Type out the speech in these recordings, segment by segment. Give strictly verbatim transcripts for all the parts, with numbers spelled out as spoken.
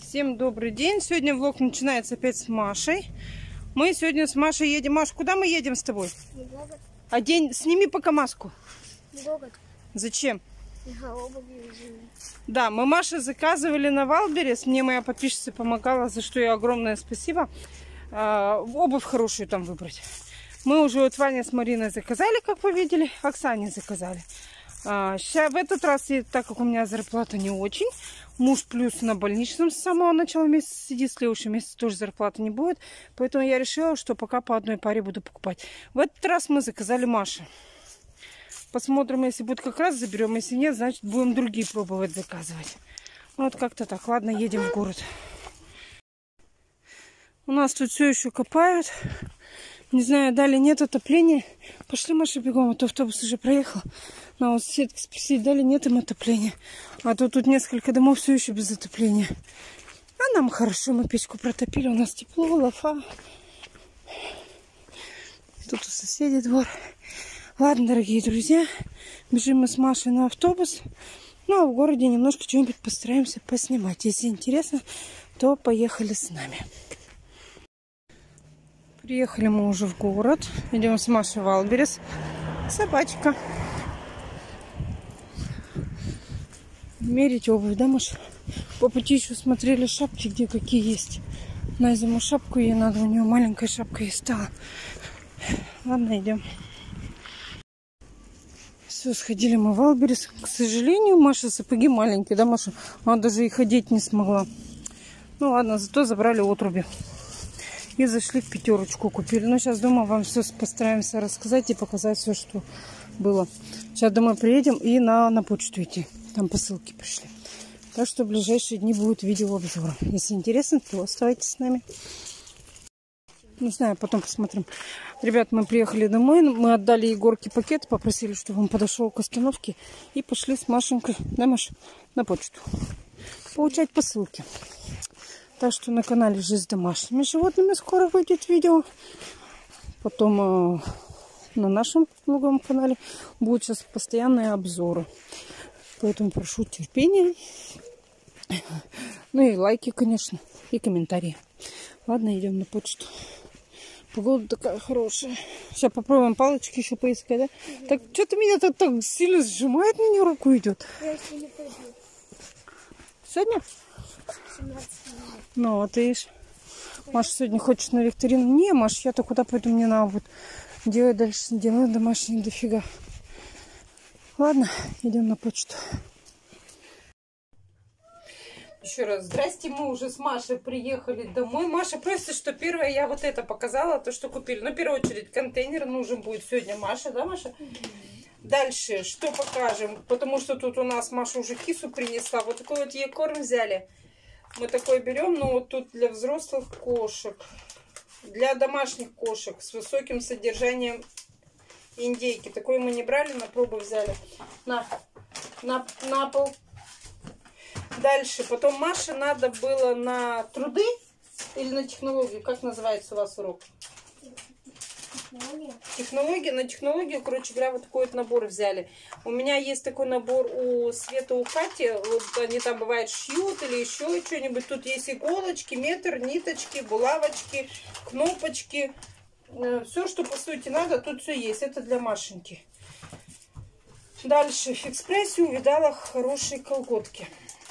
Всем добрый день. Сегодня влог начинается опять с Машей. Мы сегодня с Машей едем. Маш, куда мы едем с тобой? Гогот. Одень, сними пока маску. Гогот. Зачем? Ага, обувь зимние. Да, мы Маше заказывали на Валберес. Мне моя подписчица помогала, за что ей огромное спасибо. А, обувь хорошую там выбрать. Мы уже вот Ваня с Мариной заказали, как вы видели. Оксане заказали. А, сейчас, в этот раз, так как у меня зарплата не очень, муж плюс на больничном с самого начала месяца сидит, в следующем месяце тоже зарплаты не будет. Поэтому я решила, что пока по одной паре буду покупать. В этот раз мы заказали Маше. Посмотрим, если будет как раз заберем. Если нет, значит будем другие пробовать заказывать. Вот как-то так. Ладно, едем в город. У нас тут все еще копают. Не знаю, дали нет отопления. Пошли, Маша, бегом, а то автобус уже проехал. На вот соседки спросить, дали нет им отопления. А то тут несколько домов все еще без отопления. А нам хорошо, мы печку протопили, у нас тепло, лафа. Тут у соседей двор. Ладно, дорогие друзья, бежим мы с Машей на автобус. Ну, а в городе немножко что-нибудь постараемся поснимать. Если интересно, то поехали с нами. Приехали мы уже в город. Идем с Машей в Валберес. Собачка. Мерить обувь, да, Маша? По пути еще смотрели шапки, где какие есть. На зиму шапку ей надо, у нее маленькая шапка ей стала. Ладно, идем. Все, сходили мы в Валберес. К сожалению, Маша сапоги маленькие, да, Маша? Она даже и ходить не смогла. Ну ладно, зато забрали отруби. И зашли в пятерочку, купили. Ну, сейчас дома вам все постараемся рассказать и показать все, что было. Сейчас домой приедем и на, на почту идти. Там посылки пришли. Так что в ближайшие дни будет видеообзор. Если интересно, то оставайтесь с нами. Не знаю, потом посмотрим. Ребят, мы приехали домой. Мы отдали Егорке пакет. Попросили, чтобы он подошел к остановке. И пошли с Машенькой, да, Маш, на почту. Получать посылки. Так что на канале «Жизнь с домашними животными» скоро выйдет видео. Потом э, на нашем другом канале будут сейчас постоянные обзоры. Поэтому прошу терпения. Ну и лайки, конечно. И комментарии. Ладно, идем на почту. Погода такая хорошая. Сейчас попробуем палочки еще поискать, да? Mm-hmm. Так, что-то меня тут так сильно сжимает, мне руку идет. Я сегодня пойду. Сегодня? семнадцать минут. Ну, вот видишь. Маша сегодня хочет на викторину. Не, Маш, я-то куда пойду, мне надо вот делать дальше дела домашних дофига. Ладно, идем на почту. Еще раз, здрасте, мы уже с Машей приехали домой. Маша просит, что первое я вот это показала, то, что купили. Ну, в первую очередь, контейнер нужен будет сегодня Маша, да, Маша? Mm-hmm. Дальше, что покажем? Потому что тут у нас Маша уже кису принесла. Вот такой вот ей корм взяли. Мы такой берем, но вот тут для взрослых кошек. Для домашних кошек с высоким содержанием индейки. Такой мы не брали, на пробу взяли. На, на, на пол. Дальше. Потом Маше надо было на труды или на технологию. Как называется у вас урок? Технология. Технология. На технологию, короче говоря, вот такой вот набор взяли. У меня есть такой набор у Света, у Кати. Вот они там бывает шьют или еще что-нибудь. Тут есть иголочки, метр, ниточки, булавочки, кнопочки. Все, что по сути надо, тут все есть. Это для Машеньки. Дальше. В экспрессе увидала хорошие колготки.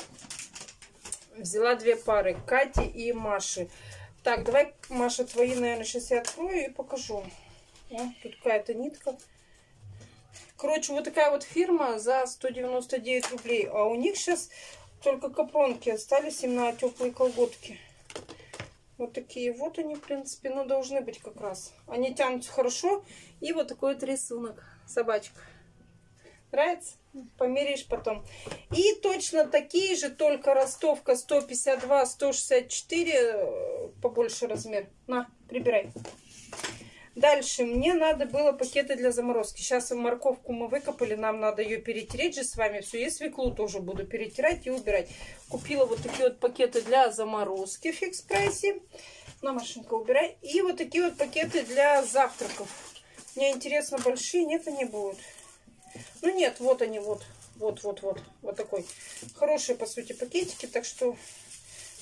Взяла две пары. Кати и Маши. Так, давай, Маша, твои, наверное, сейчас я открою и покажу. О, тут какая-то нитка. Короче, вот такая вот фирма за сто девяносто девять рублей. А у них сейчас только капронки остались им на теплые колготки. Вот такие вот они, в принципе, ну, должны быть как раз. Они тянутся хорошо. И вот такой вот рисунок. Собачка. Нравится? Померяешь потом. И точно такие же, только ростовка сто пятьдесят два сто шестьдесят четыре, побольше размер. На, прибирай. Дальше мне надо было пакеты для заморозки. Сейчас морковку мы выкопали, нам надо ее перетереть же с вами все. И свеклу тоже буду перетирать и убирать. Купила вот такие вот пакеты для заморозки в экспрессе. На, Машенька, убирай. И вот такие вот пакеты для завтраков. Мне интересно, большие, нет, они будут. Ну нет, вот они, вот, вот, вот, вот, вот такой. Хорошие, по сути, пакетики, так что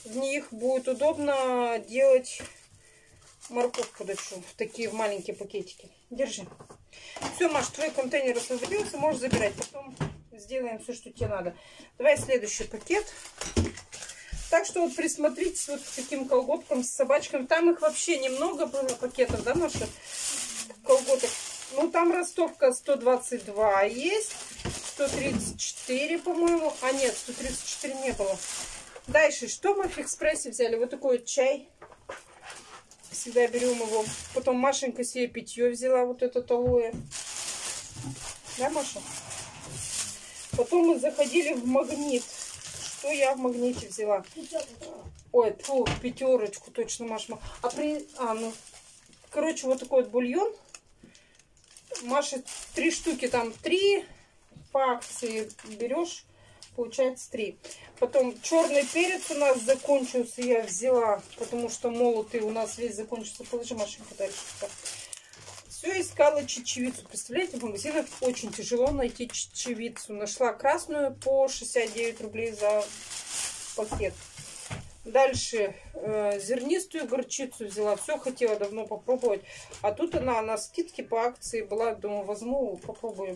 в них будет удобно делать морковку дачу. В такие маленькие пакетики. Держи. Все, Маш, твой контейнер освободился, можешь забирать. Потом сделаем все, что тебе надо. Давай следующий пакет. Так что вот присмотритесь вот к таким колготкам с собачками. Там их вообще немного было пакетов, да, Маша? Колготок. Ну, там ростовка сто двадцать два есть. сто тридцать четыре, по-моему. А нет, сто тридцать четыре не было. Дальше, что мы в Экспрессе взяли? Вот такой вот чай. Всегда берем его. Потом Машенька себе питье взяла. Вот это алоэ. Да, Маша? Потом мы заходили в Магнит. Что я в Магните взяла? Ой, фу, пятерочку точно, Маша. А при... А, ну... Короче, вот такой вот бульон. Маша, три штуки, там три по акции берешь, получается три. Потом черный перец у нас закончился, я взяла, потому что молотый у нас весь закончился. Положи, Машенька, дальше. Все искала чечевицу. Представляете, в магазинах очень тяжело найти чечевицу. Нашла красную по шестьдесят девять рублей за пакет. Дальше э, зернистую горчицу взяла. Все хотела давно попробовать. А тут она на скидке по акции была. Думаю, возьму, попробую.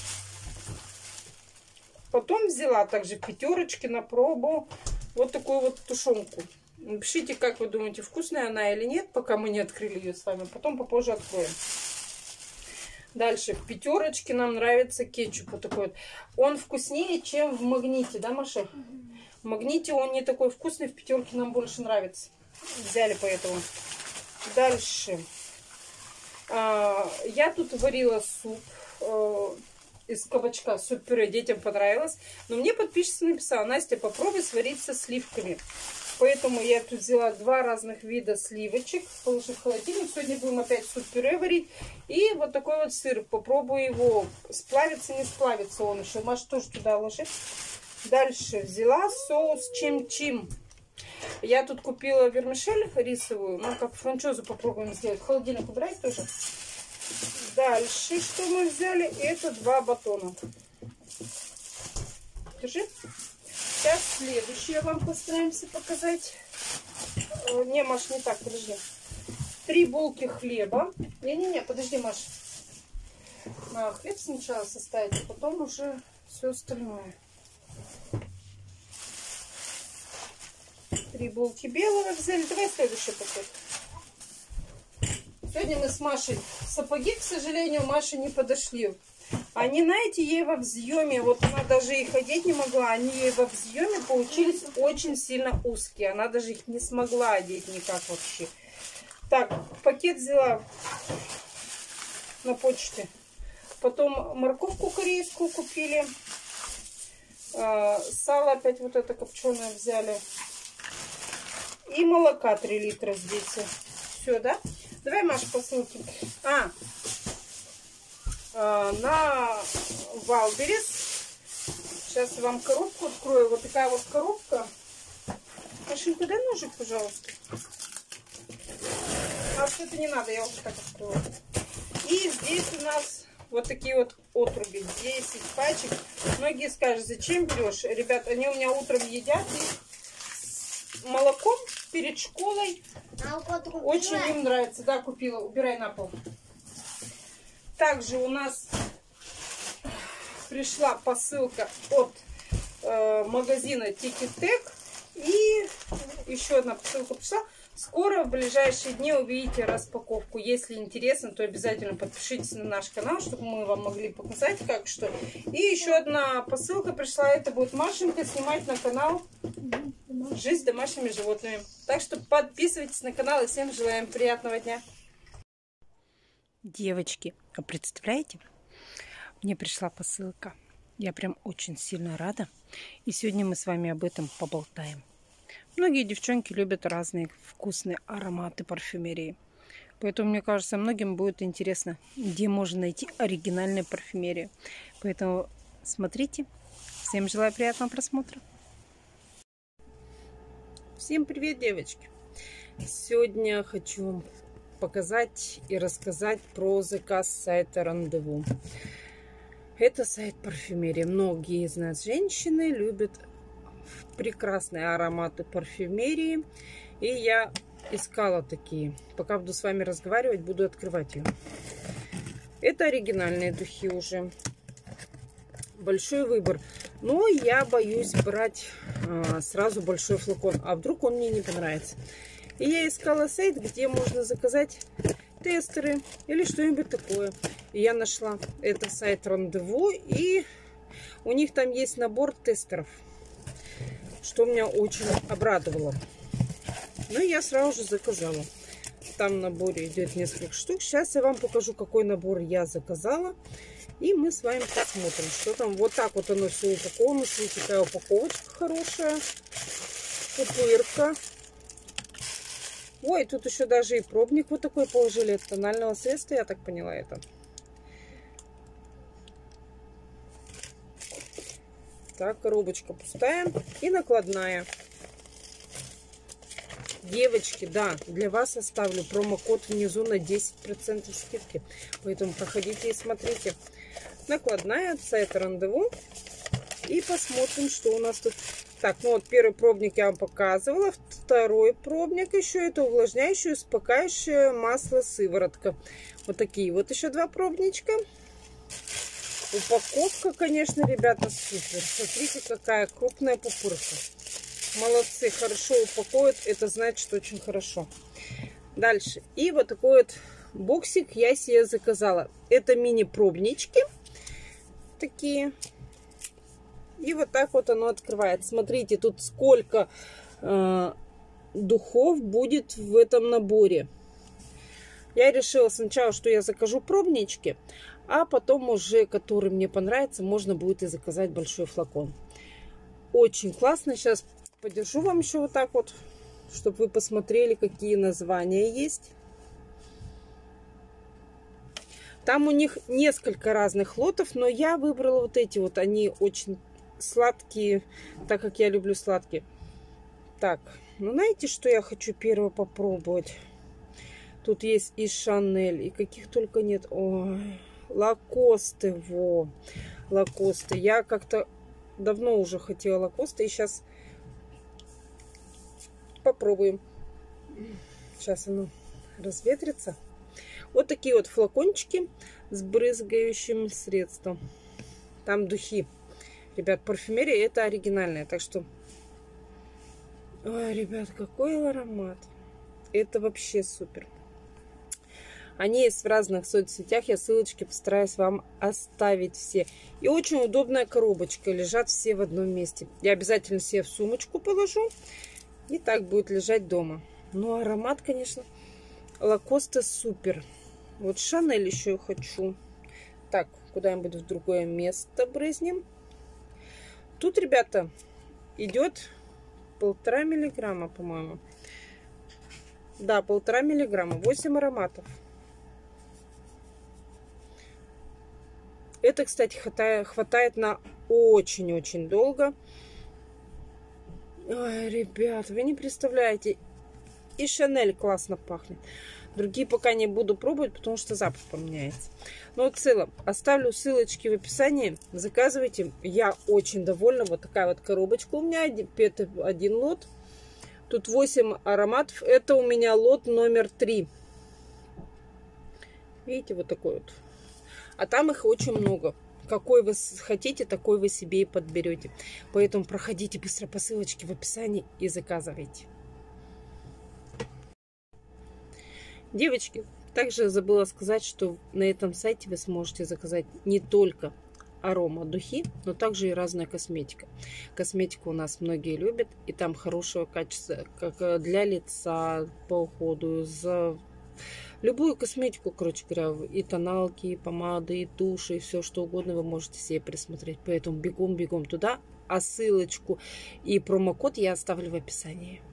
Потом взяла также пятерочки на пробу. Вот такую вот тушенку. Напишите, как вы думаете, вкусная она или нет, пока мы не открыли ее с вами. Потом попозже откроем. Дальше в пятерочке нам нравится кетчуп. Вот такой вот. Он вкуснее, чем в Магните, да, Маша? В Магните он не такой вкусный, в пятерке нам больше нравится. Взяли поэтому. Дальше. А, я тут варила суп а, из кабачка. Суп-пюре детям понравилось. Но мне подписчица написала: Настя, попробуй сварить со сливками. Поэтому я тут взяла два разных вида сливочек. Положу в холодильник. Сегодня будем опять суп-пюре варить. И вот такой вот сыр. Попробую его. Сплавится, не сплавится он еще. Маша тоже туда ложит. Дальше взяла соус чим-чим. Я тут купила вермишель рисовую. Ну, как франчозу попробуем сделать. В холодильник убирать тоже. Дальше, что мы взяли? Это два батона. Держи. Сейчас следующее вам постараемся показать. Не, Маш, не так, подожди. Три булки хлеба. Не-не-не, подожди, Маш. А, хлеб сначала составить, а потом уже все остальное. Три булки белого взяли. Давай следующий пакет. Сегодня мы с Машей сапоги, к сожалению, Маше не подошли. Они, знаете, ей во взъеме, вот она даже их одеть не могла, они ей во взъеме получились очень сильно узкие. Она даже их не смогла одеть никак вообще. Так, пакет взяла на почте. Потом морковку корейскую купили. Сало опять вот это копченое взяли. И молока три литра здесь. Все, да? Давай, Маша, посылки. А, а на Валберес. Сейчас я вам коробку открою. Вот такая вот коробка. Машенька, дай ножик, пожалуйста. А что-то не надо, я вот так открою. И здесь у нас вот такие вот отруби. десять пачек. Многие скажут, зачем берешь? Ребят, они у меня утром едят их с молоком перед школой. Очень им нравится. Да, купила. Убирай на пол. Также у нас пришла посылка от э, магазина Тикитек. И еще одна посылка пришла. Скоро, в ближайшие дни, увидите распаковку. Если интересно, то обязательно подпишитесь на наш канал, чтобы мы вам могли показать, как что. И еще одна посылка пришла. Это будет Машенька снимать на канал «Жизнь с домашними животными». Так что подписывайтесь на канал и всем желаем приятного дня. Девочки, а представляете, мне пришла посылка. Я прям очень сильно рада. И сегодня мы с вами об этом поболтаем. Многие девчонки любят разные вкусные ароматы парфюмерии. Поэтому, мне кажется, многим будет интересно, где можно найти оригинальную парфюмерию. Поэтому смотрите. Всем желаю приятного просмотра. Всем привет, девочки! Сегодня хочу вам показать и рассказать про заказ сайта Рандеву. Это сайт парфюмерии. Многие из нас, женщины, любят прекрасные ароматы парфюмерии. И я искала такие. Пока буду с вами разговаривать, буду открывать ее. Это оригинальные духи уже. Большой выбор. Но я боюсь брать а, сразу большой флакон. А вдруг он мне не понравится. И я искала сайт, где можно заказать тестеры или что-нибудь такое. И я нашла. Это сайт Рандеву. И у них там есть набор тестеров. Что меня очень обрадовало. Ну, я сразу же заказала. Там в наборе идет несколько штук. Сейчас я вам покажу, какой набор я заказала. И мы с вами посмотрим, что там. Вот так вот оно все упаковано. Смотрите, какая упаковочка хорошая. Пупырка. Ой, тут еще даже и пробник вот такой положили. От тонального средства, я так поняла это. Так, коробочка пустая. И накладная. Девочки, да, для вас оставлю промокод внизу на десять процентов скидки. Поэтому проходите и смотрите. Накладная от сайта Рандеву. И посмотрим, что у нас тут. Так, ну вот первый пробник я вам показывала. Второй пробник еще это увлажняющее, успокаивающее масло сыворотка. Вот такие вот еще два пробничка. Упаковка, конечно, ребята, супер. Смотрите, какая крупная пупырка. Молодцы, хорошо упаковывают. Это значит, что очень хорошо. Дальше. И вот такой вот боксик я себе заказала. Это мини-пробнички. Такие. И вот так вот оно открывается. Смотрите, тут сколько э, духов будет в этом наборе. Я решила сначала, что я закажу пробнички. А потом уже, который мне понравится, можно будет и заказать большой флакон. Очень классно. Сейчас подержу вам еще вот так вот, чтобы вы посмотрели, какие названия есть. Там у них несколько разных лотов, но я выбрала вот эти вот. Они очень сладкие, так как я люблю сладкие. Так, ну знаете, что я хочу первое попробовать? Тут есть и Шанель, и каких только нет. Ой, Лакосты, во, Лакосты. Я как-то давно уже хотела Лакосты, и сейчас попробуем. Сейчас оно разветрится. Вот такие вот флакончики с брызгающим средством. Там духи. Ребят, парфюмерия это оригинальная. Так что... Ой, ребят, какой аромат. Это вообще супер. Они есть в разных соцсетях. Я ссылочки постараюсь вам оставить все. И очень удобная коробочка. Лежат все в одном месте. Я обязательно себе в сумочку положу. И так будет лежать дома. Ну, аромат, конечно, Лакоста супер. Вот Шанель еще хочу. Так, куда-нибудь в другое место брызнем. Тут, ребята, идет полтора миллиграмма, по-моему. Да, полтора миллиграмма. восемь ароматов. Это, кстати, хватает, хватает на очень-очень долго. Ой, ребят, вы не представляете. И Шанель классно пахнет. Другие пока не буду пробовать, потому что запах поменяется. Но в целом, оставлю ссылочки в описании. Заказывайте. Я очень довольна. Вот такая вот коробочка у меня. Это один лот. Тут восемь ароматов. Это у меня лот номер три. Видите, вот такой вот. А там их очень много. Какой вы хотите, такой вы себе и подберете. Поэтому проходите быстро по ссылочке в описании и заказывайте. Девочки, также забыла сказать, что на этом сайте вы сможете заказать не только арома духи, но также и разная косметика. Косметику у нас многие любят, и там хорошего качества, как для лица, по уходу, за любую косметику, короче говоря, и тоналки, и помады, и туши, и все что угодно вы можете себе присмотреть. Поэтому бегом-бегом туда, а ссылочку и промокод я оставлю в описании.